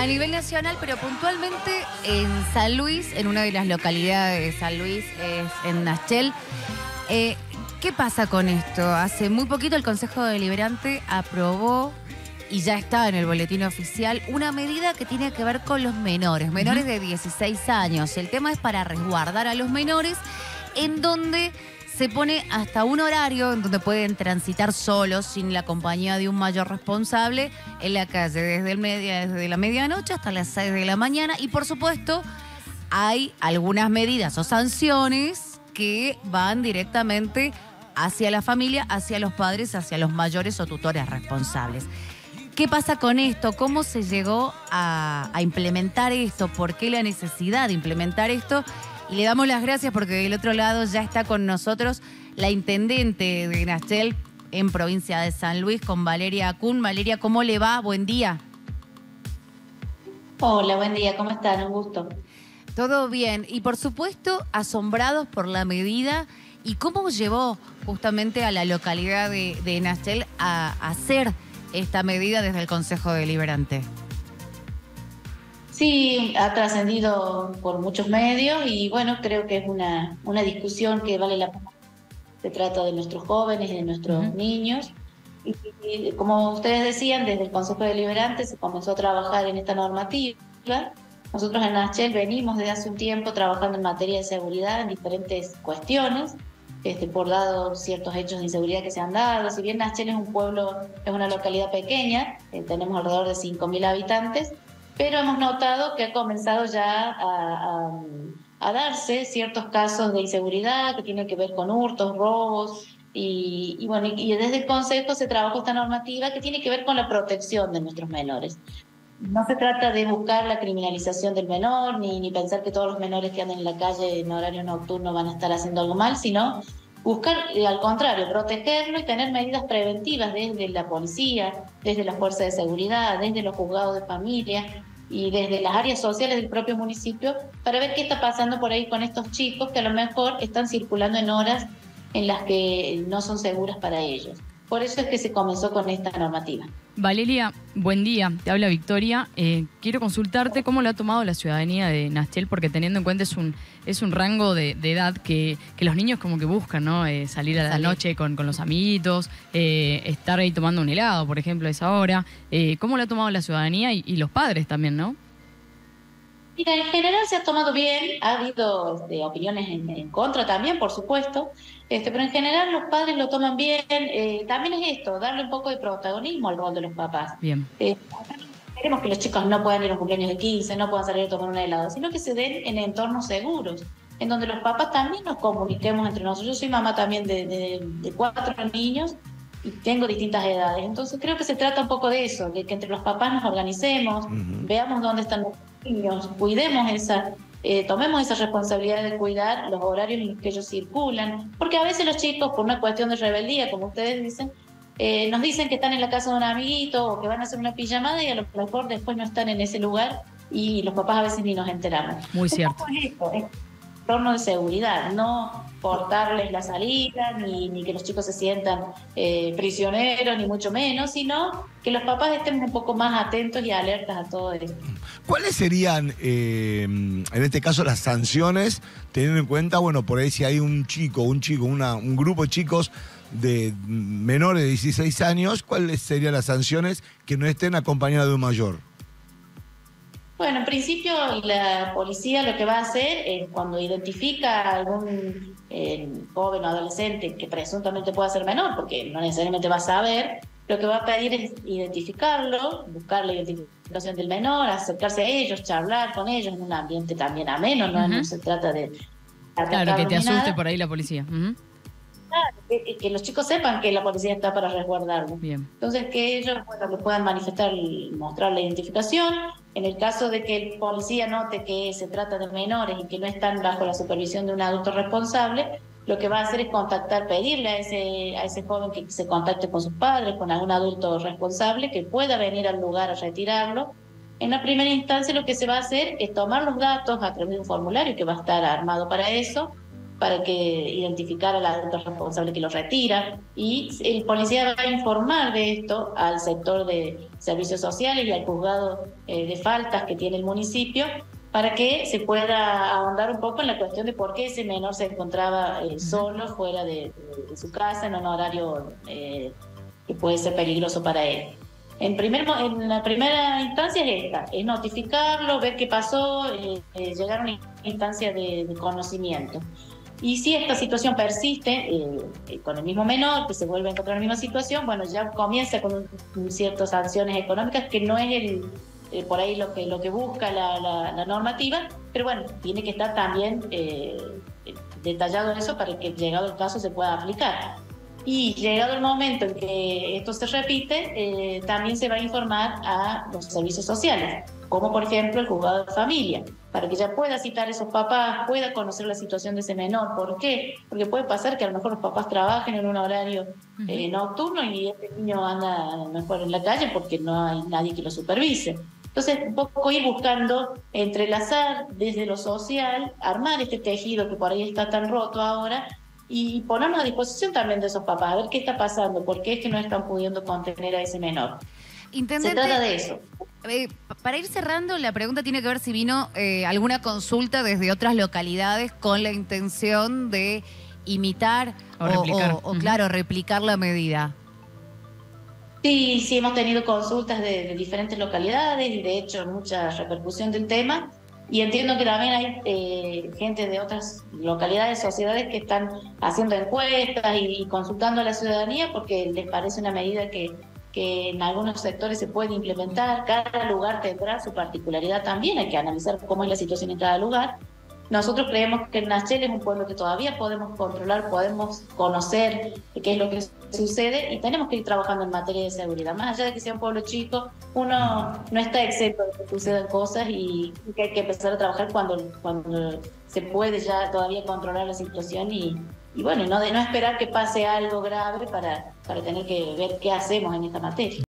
A nivel nacional, pero puntualmente en San Luis, en una de las localidades de San Luis, es en Nachel. ¿Qué pasa con esto? Hace muy poquito el Consejo Deliberante aprobó, y ya está en el boletín oficial, una medida que tiene que ver con los menores de 16 años. El tema es para resguardar a los menores, en donde se pone hasta un horario en donde pueden transitar solos, sin la compañía de un mayor responsable, en la calle, desde la medianoche hasta las 6 de la mañana. Y por supuesto, hay algunas medidas o sanciones que van directamente hacia la familia, hacia los padres, hacia los mayores o tutores responsables. ¿Qué pasa con esto? ¿Cómo se llegó a implementar esto? ¿Por qué la necesidad de implementar esto? Y le damos las gracias porque del otro lado ya está con nosotros la intendente de Nachel en provincia de San Luis, con Valeria Acun. Valeria, ¿cómo le va? Buen día. Hola, buen día, ¿cómo están? Un gusto. Todo bien. Y por supuesto, asombrados por la medida y cómo llevó justamente a la localidad de Nachel a hacer esta medida desde el Consejo Deliberante. Sí, ha trascendido por muchos medios y bueno, creo que es una discusión que vale la pena. Se trata de nuestros jóvenes, de nuestros niños. Y como ustedes decían, desde el Consejo Deliberante se comenzó a trabajar en esta normativa. Nosotros en Nachel venimos desde hace un tiempo trabajando en materia de seguridad en diferentes cuestiones, por dado ciertos hechos de inseguridad que se han dado. Si bien Nachel es un pueblo, es una localidad pequeña, tenemos alrededor de 5.000 habitantes, pero hemos notado que ha comenzado ya a darse ciertos casos de inseguridad que tienen que ver con hurtos, robos, y desde el Consejo se trabajó esta normativa que tiene que ver con la protección de nuestros menores. No se trata de buscar la criminalización del menor, ni pensar que todos los menores que andan en la calle en horario nocturno van a estar haciendo algo mal, sino buscar, al contrario, protegerlo y tener medidas preventivas desde la policía, desde las fuerzas de seguridad, desde los juzgados de familia y desde las áreas sociales del propio municipio, para ver qué está pasando por ahí con estos chicos que a lo mejor están circulando en horas en las que no son seguras para ellos. Por eso es que se comenzó con esta normativa. Valeria, buen día. Te habla Victoria. Quiero consultarte cómo lo ha tomado la ciudadanía de Nachel, porque teniendo en cuenta es un rango de edad que los niños como que buscan, ¿no? Salir a la noche con los amiguitos, estar ahí tomando un helado, por ejemplo, a esa hora. ¿Cómo lo ha tomado la ciudadanía y los padres también, no? Mira, en general se ha tomado bien, ha habido opiniones en contra también, por supuesto, pero en general los padres lo toman bien. También es esto, darle un poco de protagonismo al rol de los papás. Bien. Queremos que los chicos no puedan ir a un cumpleaños de 15, no puedan salir a tomar un helado, sino que se den en entornos seguros, en donde los papás también nos comuniquemos entre nosotros. Yo soy mamá también de 4 niños y tengo distintas edades, entonces creo que se trata un poco de eso, de que entre los papás nos organicemos, veamos dónde están los niños, cuidemos tomemos esa responsabilidad de cuidar los horarios en los que ellos circulan, porque a veces los chicos, por una cuestión de rebeldía, como ustedes dicen, nos dicen que están en la casa de un amiguito o que van a hacer una pijamada y a lo mejor después no están en ese lugar y los papás a veces ni nos enteramos. Muy cierto. Es un entorno de seguridad, no cortarles la salida, ni que los chicos se sientan prisioneros, ni mucho menos, sino que los papás estén un poco más atentos y alertas a todo esto. ¿Cuáles serían, en este caso, las sanciones, teniendo en cuenta, bueno, por ahí si hay un grupo de chicos de menores de 16 años, ¿cuáles serían las sanciones que no estén acompañadas de un mayor? Bueno, en principio la policía lo que va a hacer es cuando identifica a algún joven o adolescente que presuntamente pueda ser menor, porque no necesariamente va a saber, lo que va a pedir es identificarlo, buscar la identificación del menor, acercarse a ellos, charlar con ellos en un ambiente también ameno, no se trata de... Claro, que te asuste por ahí la policía. Que los chicos sepan que la policía está para resguardarlos. Bien. Entonces que ellos que puedan manifestar y mostrar la identificación. En el caso de que el policía note que se trata de menores y que no están bajo la supervisión de un adulto responsable, lo que va a hacer es pedirle a ese joven que se contacte con sus padres, con algún adulto responsable que pueda venir al lugar a retirarlo. En la primera instancia lo que se va a hacer es tomar los datos a través de un formulario que va a estar armado para eso, para que identificar al adulto responsable que lo retira, y el policía va a informar de esto al sector de servicios sociales y al juzgado de faltas que tiene el municipio, para que se pueda ahondar un poco en la cuestión de por qué ese menor se encontraba solo fuera de su casa en un horario que puede ser peligroso para él. En la primera instancia es esta, es notificarlo, ver qué pasó, llegar a una instancia de conocimiento. Y si esta situación persiste con el mismo menor, que se vuelve a encontrar en la misma situación, bueno, ya comienza con ciertas sanciones económicas, que no es por ahí lo que busca la normativa, pero bueno, tiene que estar también detallado eso para que llegado el caso se pueda aplicar. Y llegado el momento en que esto se repite, también se va a informar a los servicios sociales, como por ejemplo el juzgado de familia, para que ya pueda citar a esos papás, pueda conocer la situación de ese menor. ¿Por qué? Porque puede pasar que a lo mejor los papás trabajen en un horario nocturno y este niño anda a lo mejor en la calle porque no hay nadie que lo supervise. Entonces, un poco ir buscando entrelazar desde lo social, armar este tejido que por ahí está tan roto ahora, y ponernos a disposición también de esos papás, a ver qué está pasando, por qué es que no están pudiendo contener a ese menor. Intendente, se trata de eso. Para ir cerrando, la pregunta tiene que ver si vino alguna consulta desde otras localidades con la intención de imitar o replicar, claro, replicar la medida. Sí, hemos tenido consultas de diferentes localidades y de hecho mucha repercusión del tema. Y entiendo que también hay gente de otras localidades, sociedades que están haciendo encuestas y consultando a la ciudadanía porque les parece una medida que en algunos sectores se puede implementar. Cada lugar tendrá su particularidad también, hay que analizar cómo es la situación en cada lugar. Nosotros creemos que Nachel es un pueblo que todavía podemos controlar, podemos conocer qué es lo que sucede y tenemos que ir trabajando en materia de seguridad. Más allá de que sea un pueblo chico, uno no está exento de que sucedan cosas y que hay que empezar a trabajar cuando se puede ya todavía controlar la situación y bueno, no esperar que pase algo grave para tener que ver qué hacemos en esta materia.